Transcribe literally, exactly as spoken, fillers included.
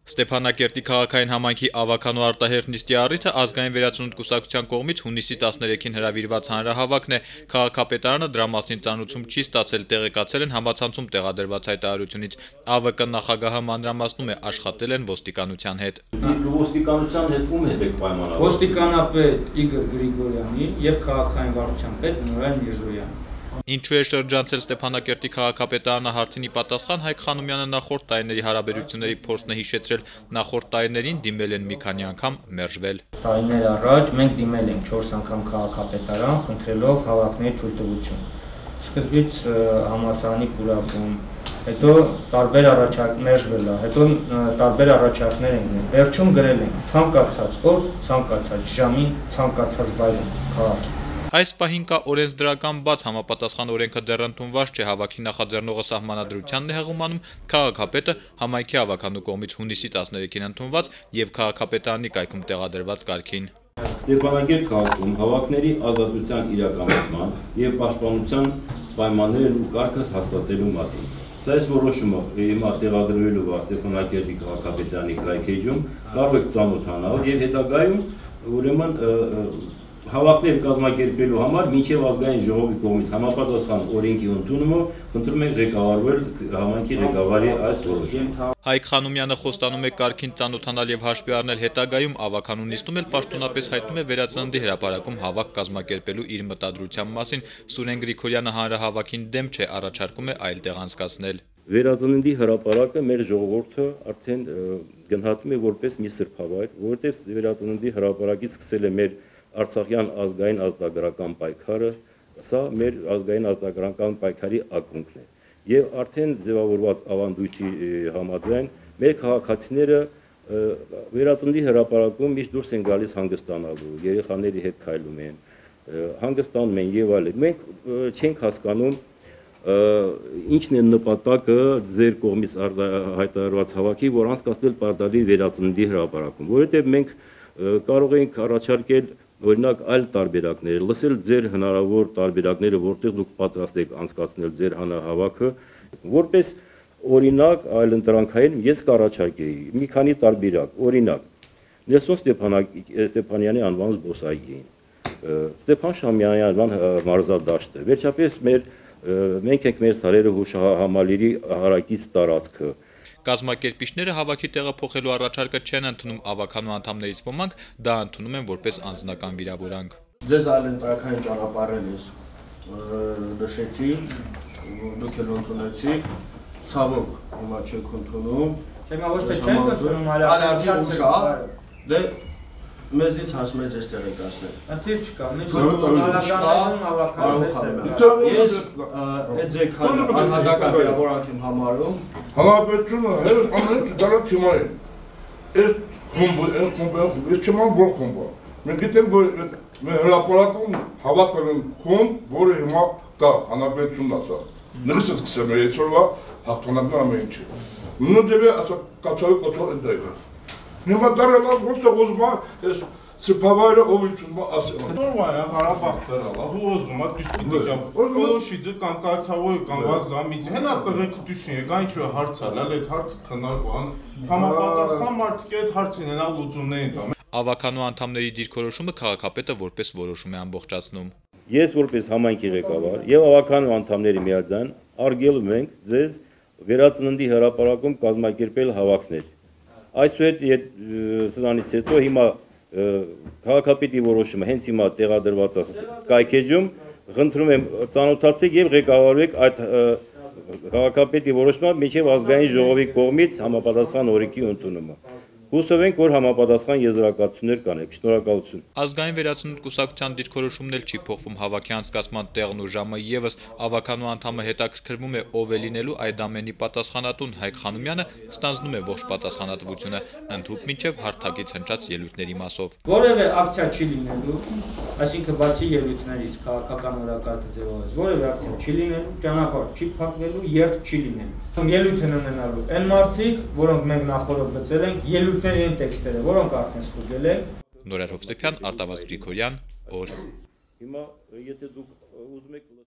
Ստեփանակերտի քաղաքային համայնքի ավականու արտահերթ նիստի առիթը ազգային վերածնունդ կուսակցության կողմից հունիսի տասներեքին հրավիրված հանրահավաքն է։ Քաղաքապետարանը դրա մասին ծանուցում չի ստացել, տեղեկացել են համացանցում տեղադրված հայտարարությունից։ ԱՎԿ նախագահը մանրամասնում է, աշխատել են ոստիկանության հետ։ Իսկ ոստիկանության հետ ում հետ եք պայմանավորվել։ Ոստիկանապետ Իգոր Գրիգորյանի եւ քաղաքային վարչության պետ Նուրան Միրզոյանի։ Ինչու է շրջանցել Ստեփանակերտի քաղաքապետարանը հարցինի պատասխան Հայկ Խանոմյանը նախորդ տարիների հարաբերությունների փորձն է հիշեցրել։ Նախորդ տարիներին դիմել են մի քանի անգամ, մերժվել։ Տարիներ առաջ մենք դիմել ենք չորս անգամ քաղաքապետարան, խնդրելով հավաքների թույլտվություն։ Սկզբից համալսարանի պուրակում, հետո տարբեր առաջարկ մերժվել է, հետո տարբեր առաջարկներ են գնել։ Վերջում գրել ենք ցանկացած օր, ցանկացած ժամին, ցանկացած վայրում քաղաքի։ Այս պահին կա օրենսդրական բաց համապատասխան օրենքը դեռ ընդունված չէ, հավաքի նախաձեռնողը սահմանադրությանն է հեղումանում, քաղաքապետը համայնքի ավականու կողմից հունիսի տասներեքին ընդունված եւ քաղաքապետարանի կայքում տեղադրված կարգին։ Ստեփանակերտ քաղաքում հավաքների ազատության իրականացման եւ պաշտպանության պայմաններն ու կարգը հաստատելու մասին։ Սա այս որոշումը հիմա տեղադրվելու վար Ստեփանակերտի քաղաքապետարանի կայքեջում կարող եք ծանոթանալ եւ հետագայում ուրեմն հավաքներ կազմակերպելու համար մինչև ազգային ժողովի կողմից համապատասխան օրենքի ընդունումը խնդրում ենք ղեկավարվել համայնքի ղեկավարի այս որոշումը։ Հայկ Խանոմյանը խոստանում է կարգին ծանոթանալ եւ հաշվի առնել հետագայում ավականու նիստում էլ պաշտոնապես հայտնում է վերածննդի հրապարակում հավաք կազմակերպելու իր մտադրության մասին։ Սուրեն Գրիգորյանը հանրահավաքին դեմ չէ, առաջարկում է այլ տեղ անցկացնել։ Վերածննդի հրապարակը մեր ժողովուրդը արդեն գնահատում է որպես մի սրբավայր, որովհետեւ վերածննդի հրապարակից սկսել է մեր Արցախյան ազգային ազգագրական պայքարը, սա մեր ազգային ազգագրական պայքարի ակունքն է։ Եվ արդեն ձևավորված ավանդույթի համաձայն մեր քաղաքացիները վերածննդի հրապարակում միշտ դուրս են գալիս հանգստանալու, երեխաների հետ քայլում են, հանգստանում են եւ այլն։ Մենք չենք հասկանում ինչն է նպատակը ձեր կողմից հայտարարված հավաքի, որ անցկացնել պարտադիր վերածննդի հրապարակում, որովհետեւ մենք կարող ենք առաջարկել օրինակ այլ տարբերակներ, լսել ձեր հնարավոր տարբերակները, որտեղ դուք պատրաստ եք անցկացնել ձեր հանրահավաքը, որպես օրինակ այլ ընտրանքային ես կառաջարկեի մի քանի տարբերակ, օրինակ Նելսոն Ստեփանյանի անվան զբոսայգին, Ստեփան Շամյանի անվան մարզադաշտը, վերջապես մեր մենք ենք մեր սարերը հուշահամալիրի հարակից տարածքը։ Կազմակերպիչները հավաքի տեղը փոխելու առաջարկը չեն ընդունում, ավականու անդամներից ոմանք դա ընդունում են որպես անձնական վիրավորանք։ Ձեզ այլ ընտրական ճանապարհել ես նշեցի, դուք էլ ընդունեցիք, ցավոք հիմա չեք ընդունում։ Հիմա ոչ թե չենք ընդունում, այլ առաջարկը դե մեզից հասմեց այս տեղեկացնել։ Ընթիր չկա, մենք հնարավորություն ավականու Ես այդ ձեր անհատական վիրավորանք եմ համարում։ Հանրապետությունը հերս ամեն ինչ դարա թիմային։ Այս խումբը, այս խումբը, ես չեմ ան որ խումբը։ Մենք գիտենք որ մեր հրապարակում հավաքվել են խումբ, որը հիմա կա հանրապետությունն ասած։ Նույնիսկ սկսել էր այսօրվա հաղթանակն ամեն ինչը։ Նույն ձևի ասա կացարի կոչալ ընդդայքը։ Հիմա դարելա ոնց է ուզում այս սրբավայրը ով ինչ ուզում ասել։ Նորմալ է Ղարաբաղ դրալա, ու ուզում է դիսկուտիկա։ Բոլոշիցը կամ կայացավոյ կամ վազամից, հենա տղեկը դուսին եկա ինչ է հարցալ, այլ այդ հարցը քննարկան, համապատասխան մարդիկ այդ հարցին հենա լուծումներին տամ։ Ավականու անդամների դիրքորոշումը քաղաքապետը որպես որոշում է ամբողջացնում։ Ես որպես համայնքի ղեկավար եւ ավականու անդամների միաձայն արգելում ենք ձեզ վերածննդի հրապարակում կազմակերպել հավաքներ։ Այսուհետ սրանից հետո հիմա քաղաքապետի որոշումը հենց հիմա տեղադրված է կայքեջում, խնդրում եմ ծանոթացեք եւ ղեկավարեք այդ քաղաքապետի որոշումը մինչեւ ազգային ժողովի կողմից համապատասխան օրենքի ընդունումը։ Հուսով ենք, որ համապատասխան եզրակացություններ կանեք։ Շնորհակալություն։ Ազգային վերածնունդ կուսակցության դիրքորոշումն էլ չի փոխվում, հավաքի անցկացման տեղն ու ժամը եւս ավականու անդամը հետաքրքրվում է ով է լինելու այդ ամենի պատասխանատուն Հայկ Խանոմյանը ստանձնում է ողջ պատասխանատվությունը, ընդհուպ մինչև հարթակից հնչած ելույթների մասով։ Որևէ ակցիա չի լինելու, այսինքն բացի ելույթներից քաղաքական օրակարգը ձևավորած, որևէ ակցիա չի լինելու, ճանապարհ չի փակվելու, երթ չի լինելու։ Ելույթ են ունենալու այն մարդիկ, որոնք մենք նախորդ գծել ենք, ելույթների են տեքստերը, որոնք արդեն ստուգել են։ Նորեր Հովսեփյան, Արտավազդ Գրիգորյան, օր։ Հիմա եթե դուք ուզում եք